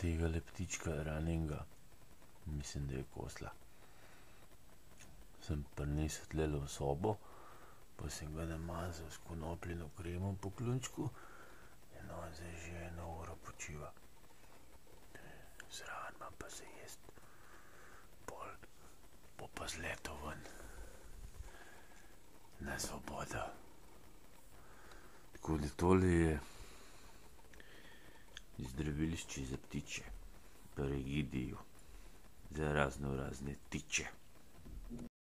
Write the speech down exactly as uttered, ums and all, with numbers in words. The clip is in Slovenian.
tegale ptička ranjenega, mislim, da je kosla. Sem prinesel tlele v sobo, pa sem ga namazal s konopljino kremo po klunčku in on zdaj že eno uro počiva. Zraven imam pa za jest, pol bo pa zletel ven na svobodo. Tako da tole je zdravilišče za ptiče, pri Egidiju, za razno razne tiče.